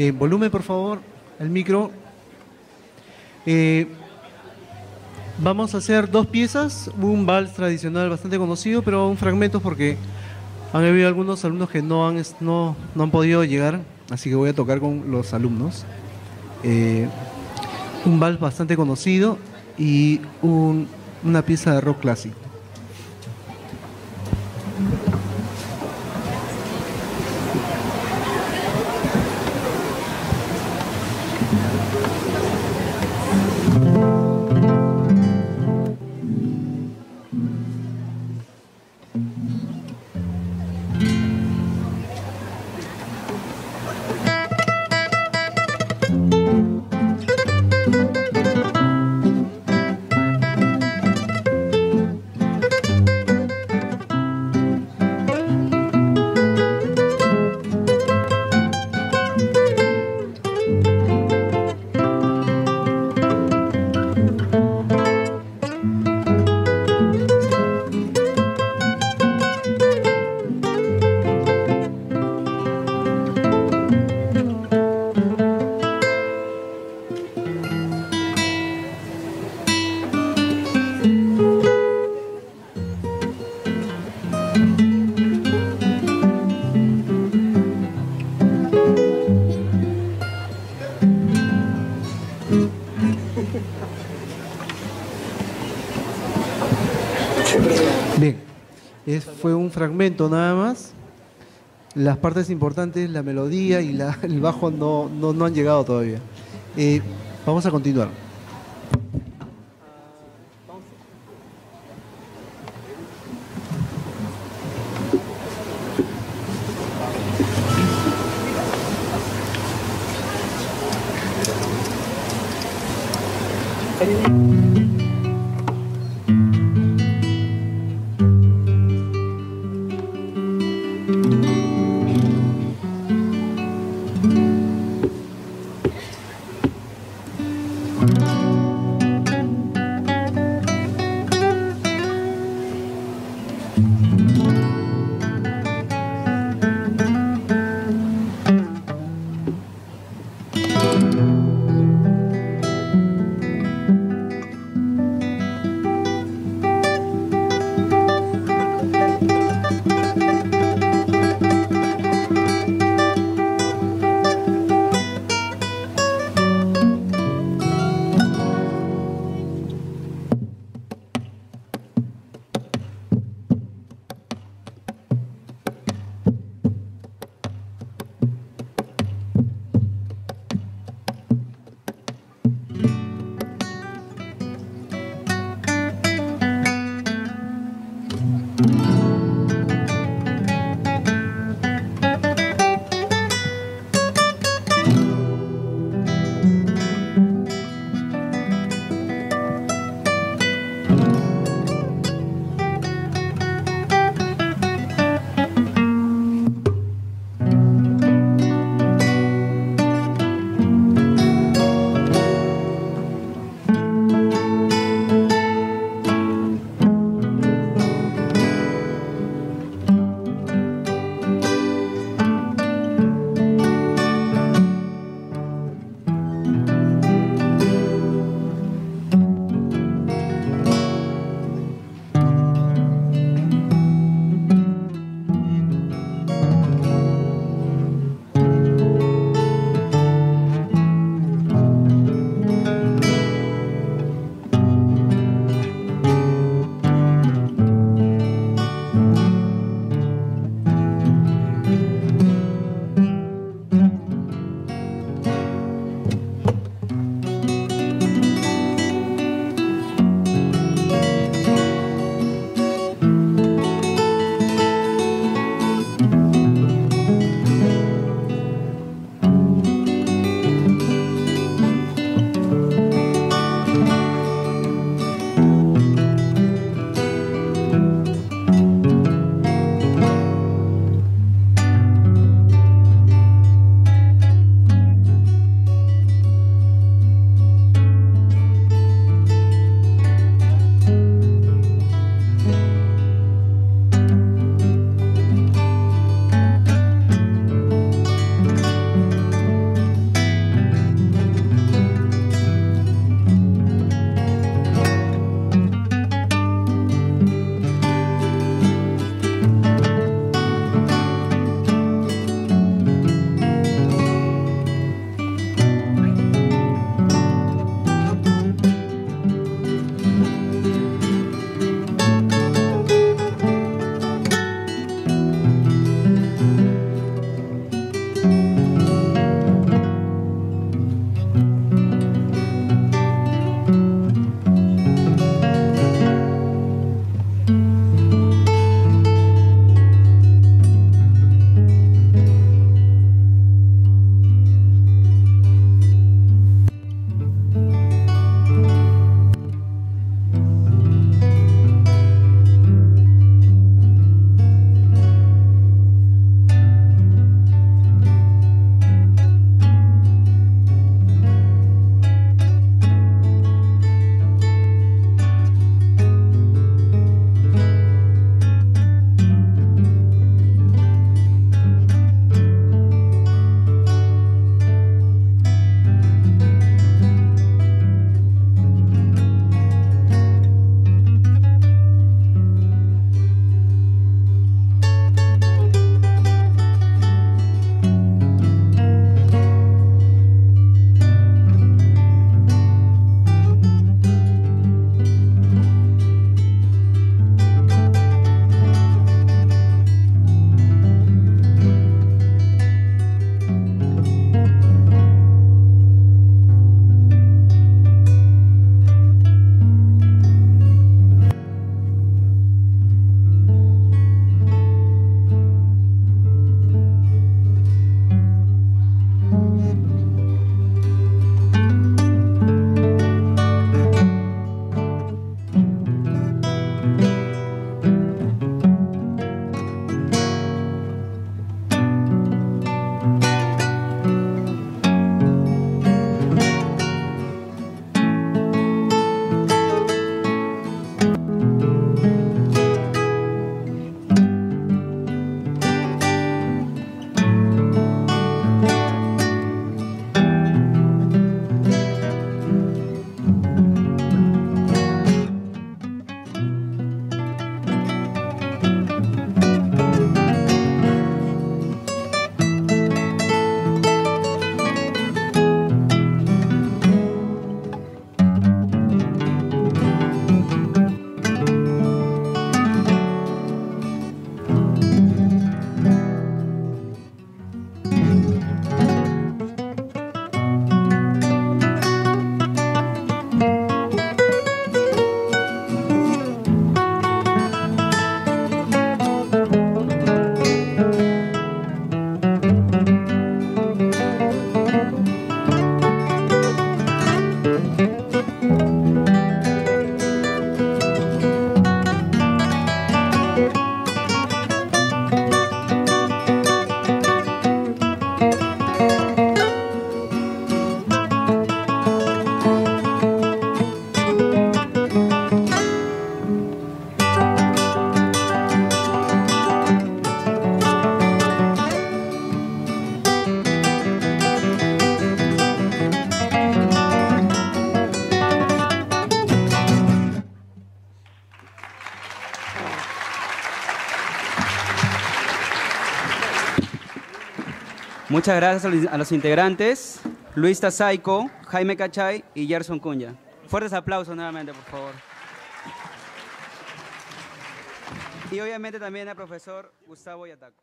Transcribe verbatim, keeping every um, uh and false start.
Eh, volumen, por favor, el micro. Eh, vamos a hacer dos piezas, un vals tradicional bastante conocido, pero aún fragmentos porque han habido algunos alumnos que no han, es- no, no han podido llegar, así que voy a tocar con los alumnos. Eh, un vals bastante conocido y un- una pieza de rock clásico. Bien, es- fue un fragmento nada más. Las partes importantes, la melodía y la- el bajo no, no, no han llegado todavía. Eh, vamos a continuar. Muchas gracias a los, a los integrantes, Luis Tazaico, Jaime Cachay y Gerson Cunya. Fuertes aplausos nuevamente, por favor. Y obviamente también al profesor Gustavo Yataco.